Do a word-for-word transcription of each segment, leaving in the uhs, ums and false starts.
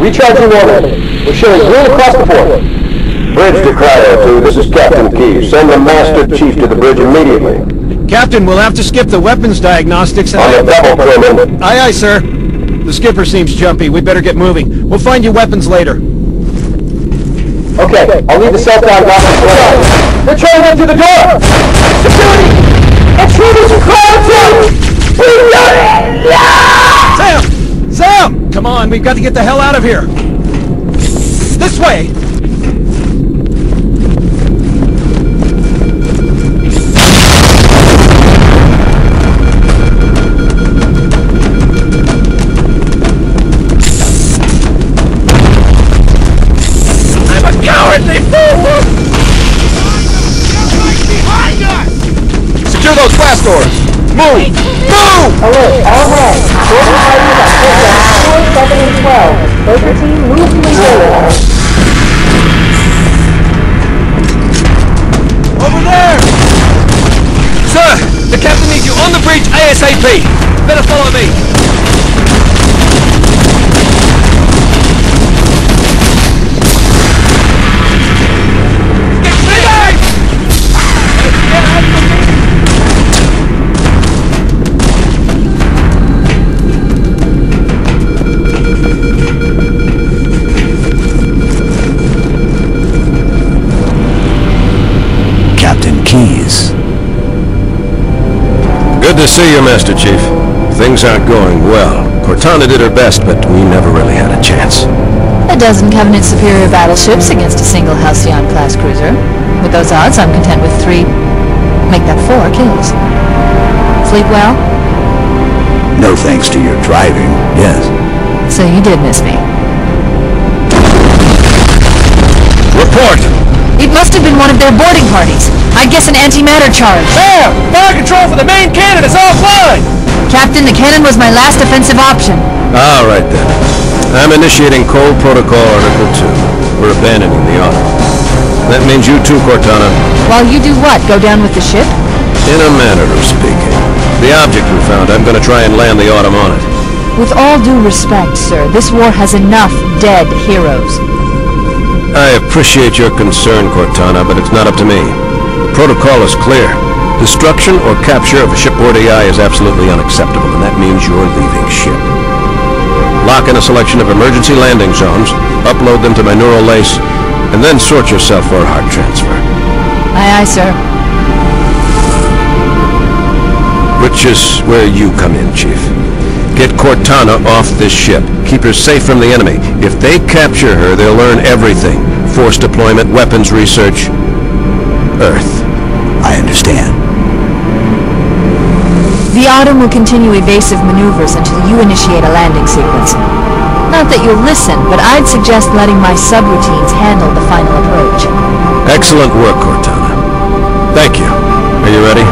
Recharging normally. We're showing green across the board. Bridge to Cryo two, this is Captain Key. Send the Master Chief to the bridge immediately. Captain, we'll have to skip the weapons diagnostics and... On the double, crewman. Aye, aye, sir. The skipper seems jumpy. We'd better get moving. We'll find you weapons later. Okay, I'll leave the self-diagnostics behind. They're trying to get through the door! Security! Intruders from Cryo two! We've done it! No! Sam! Sam! Come on, we've got to get the hell out of here. This way! Cowardly fool! Behind us! Secure those glass doors! Move! Move! Alert, all ranks. Order parties at programs four, seven, and twelve. Baker team, move to interior. Over there! Sir! The captain needs you on the bridge ASAP! Better follow me! Keys. Good to see you, Master Chief. Things aren't going well. Cortana did her best, but we never really had a chance. A dozen Covenant superior battleships against a single Halcyon-class cruiser. With those odds, I'm content with three... make that four kills. Sleep well? No thanks to your driving, yes. So you did miss me. Report! It must have been one of their boarding parties. I guess an antimatter charge. Sam! Fire control for the main cannon is offline! Captain, the cannon was my last offensive option. All right, then. I'm initiating Cold Protocol Article two. We're abandoning the Autumn. That means you too, Cortana. While you do what? Go down with the ship? In a manner of speaking. The object we found, I'm going to try and land the Autumn on it. With all due respect, sir, this war has enough dead heroes. I appreciate your concern, Cortana, but it's not up to me. The protocol is clear. Destruction or capture of a shipboard A I is absolutely unacceptable, and that means you're leaving ship. Lock in a selection of emergency landing zones, upload them to my neural lace, and then sort yourself for a heart transfer. Aye, aye, sir. Which is where you come in, Chief. Get Cortana off this ship. Keep her safe from the enemy. If they capture her, they'll learn everything. Force deployment, weapons research. Earth. I understand. The Autumn will continue evasive maneuvers until you initiate a landing sequence. Not that you'll listen, but I'd suggest letting my subroutines handle the final approach. Excellent work, Cortana. Thank you. Are you ready?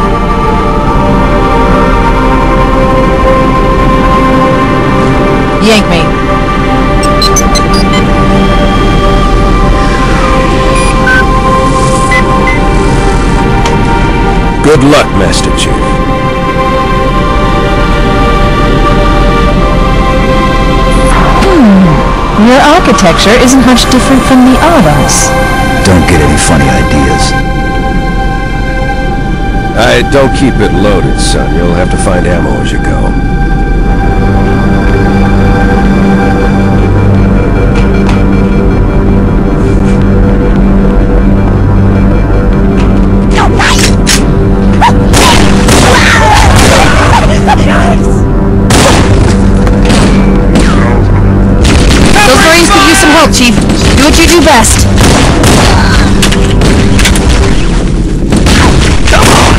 Yank me. Good luck, Master Chief. Hmm. Your architecture isn't much different from the Autumn's. Don't get any funny ideas. I don't keep it loaded, son. You'll have to find ammo as you go. Those Marines could use some help, Chief. Do what you do best. Come on!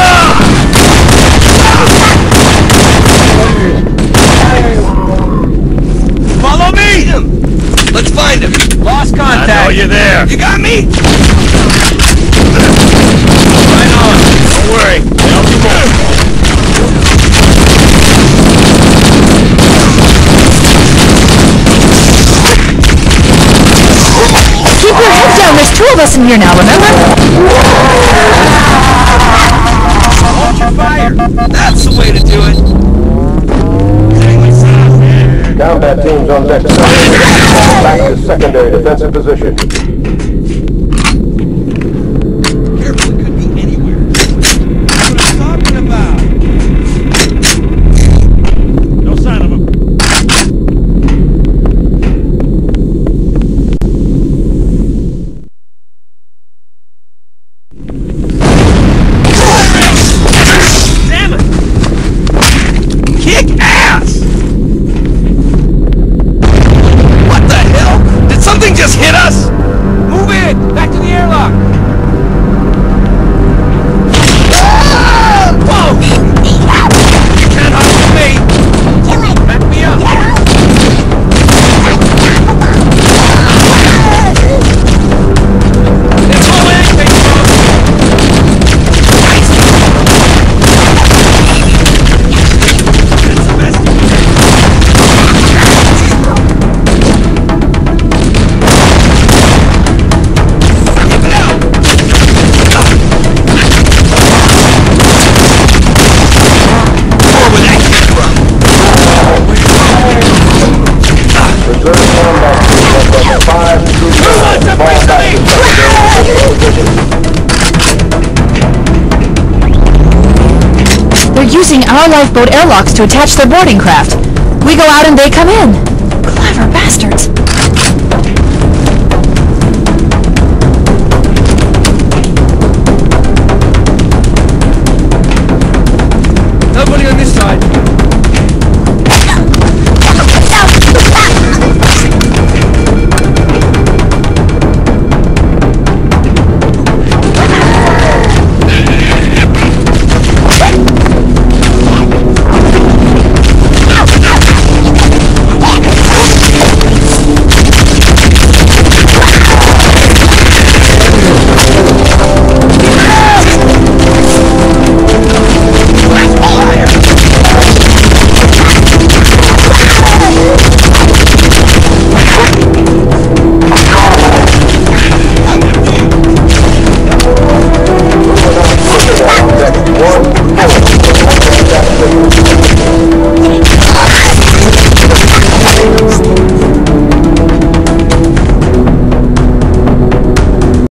Follow me! Let's find him. Lost contact. I know you're there. You got me? Right on. Don't worry. I'll help you more. Keep your head down. There's two of us in here now, remember? Hold your fire. That's the way to do it. Hang with us. Combat teams on deck. Back to secondary defensive position. Careful, it could be anywhere. That's what I'm talking about. No sign of him. Damn it! Kick ass! What the hell? Did something just hit us? Move in! Back to the airlock! Ah! Whoa! You can't hide me! Back me up! It's all anything, folks! That's the best you can do. Keep it out! Where would that come from? Reserve combat teams on deck. Five to Who wants to fall push back me? to secondary position. They're using our lifeboat airlocks to attach their boarding craft. We go out and they come in.